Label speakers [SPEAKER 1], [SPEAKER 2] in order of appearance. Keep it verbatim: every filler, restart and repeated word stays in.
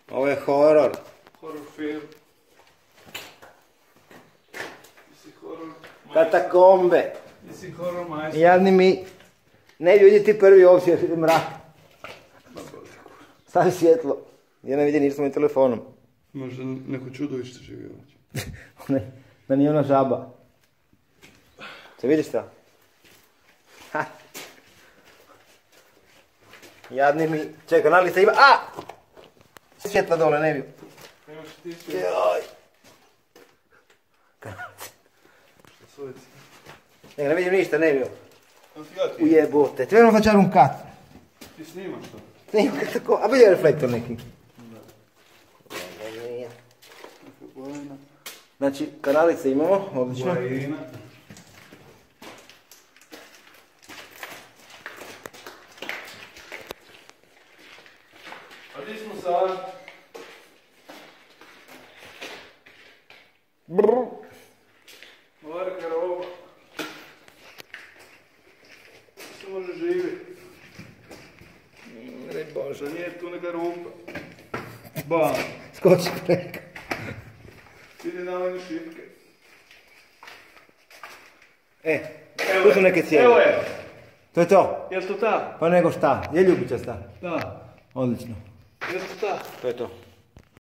[SPEAKER 1] Ovo je horor.
[SPEAKER 2] Horor film. Ti si horor majstor.
[SPEAKER 1] Katakombe.
[SPEAKER 2] Ti si horor majstor.
[SPEAKER 1] Jadni mi. Ne vidi ti prvi ovdje, mrak. Stavi svjetlo. Ja ne vidim ništa s mojim telefonom.
[SPEAKER 2] Možda neko čudovište živi ovdje.
[SPEAKER 1] Ne, da nije ona žaba. Se vidiš šta? Ha. Jadni mi. Čekaj, kanalica ima. A! Svjetla dole, ne bi.
[SPEAKER 2] Imaš ti svjetlo.
[SPEAKER 1] Joj. Kanalica.
[SPEAKER 2] Svojci.
[SPEAKER 1] Ne, ne vidim ništa, ne bi.
[SPEAKER 2] Kam si ga ti?
[SPEAKER 1] Ujebote. Trebamo znači un kat.
[SPEAKER 2] Ti snimaš to?
[SPEAKER 1] Snima tako. A bolje reflektor neki.
[SPEAKER 2] Bojina.
[SPEAKER 1] Znači, kanalice imamo, odlično.
[SPEAKER 2] Bojina. A di smo sad?
[SPEAKER 1] Brrr.
[SPEAKER 2] Varka roba. Se može živjeti.
[SPEAKER 1] Ne bože.
[SPEAKER 2] Da nije tu neka rupa. Bam.
[SPEAKER 1] Skoči preka.
[SPEAKER 2] Ide na mene šipke.
[SPEAKER 1] E, tu su neke cijele.
[SPEAKER 2] Evo je.
[SPEAKER 1] To je to.
[SPEAKER 2] Jel to ta?
[SPEAKER 1] Pa nego šta? Je ljubičasta.
[SPEAKER 2] Da.
[SPEAKER 1] Odlično.
[SPEAKER 2] Jel to ta?
[SPEAKER 1] To je to.